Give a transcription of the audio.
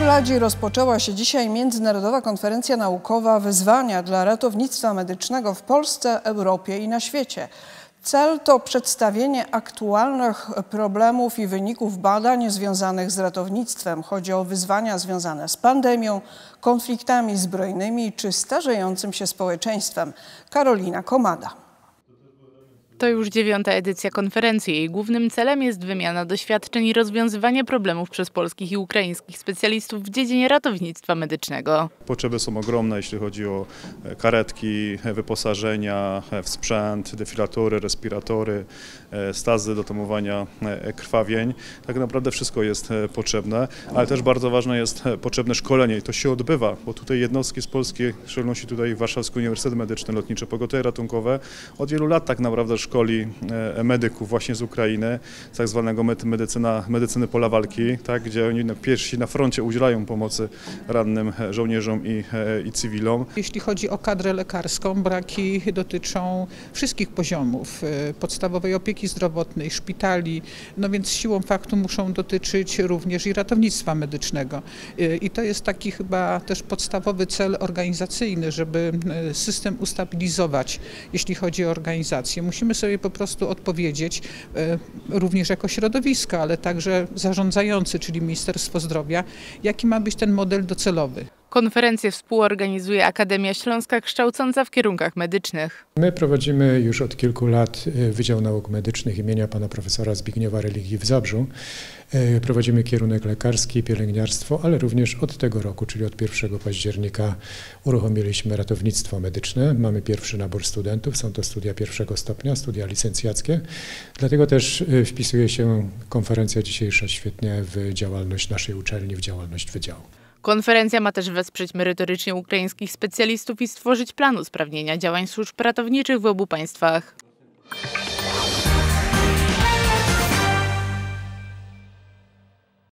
Szladzi rozpoczęła się dzisiaj Międzynarodowa Konferencja Naukowa Wyzwania dla ratownictwa medycznego w Polsce, Europie i na świecie. Cel to przedstawienie aktualnych problemów i wyników badań związanych z ratownictwem. Chodzi o wyzwania związane z pandemią, konfliktami zbrojnymi czy starzejącym się społeczeństwem. Karolina Komada. To już 9. edycja konferencji. Jej głównym celem jest wymiana doświadczeń i rozwiązywanie problemów przez polskich i ukraińskich specjalistów w dziedzinie ratownictwa medycznego. Potrzeby są ogromne, jeśli chodzi o karetki, wyposażenia, w sprzęt, defilatory, respiratory, stazy do tamowania krwawień. Tak naprawdę wszystko jest potrzebne, ale też bardzo ważne jest potrzebne szkolenie i to się odbywa, bo tutaj jednostki z Polski, w szczególności tutaj Warszawski Uniwersytet Medyczny, Lotnicze Pogotowie Ratunkowe, od wielu lat tak naprawdę szkoli medyków właśnie z Ukrainy, z tak zwanego medycyny pola walki, tak, gdzie oni pierwsi na froncie udzielają pomocy rannym żołnierzom i cywilom. Jeśli chodzi o kadrę lekarską, braki dotyczą wszystkich poziomów podstawowej opieki zdrowotnej, szpitali, no więc siłą faktu muszą dotyczyć również i ratownictwa medycznego. I to jest taki chyba też podstawowy cel organizacyjny, żeby system ustabilizować, jeśli chodzi o organizację. Musimy sobie po prostu odpowiedzieć, również jako środowisko, ale także zarządzający, czyli Ministerstwo Zdrowia, jaki ma być ten model docelowy. Konferencję współorganizuje Akademia Śląska kształcąca w kierunkach medycznych. My prowadzimy już od kilku lat Wydział Nauk Medycznych imienia pana profesora Zbigniewa Religii w Zabrzu. Prowadzimy kierunek lekarski, pielęgniarstwo, ale również od tego roku, czyli od 1 października uruchomiliśmy ratownictwo medyczne. Mamy pierwszy nabór studentów, są to studia pierwszego stopnia, studia licencjackie. Dlatego też wpisuje się konferencja dzisiejsza świetnie w działalność naszej uczelni, w działalność wydziału. Konferencja ma też wesprzeć merytorycznie ukraińskich specjalistów i stworzyć plan usprawnienia działań służb ratowniczych w obu państwach.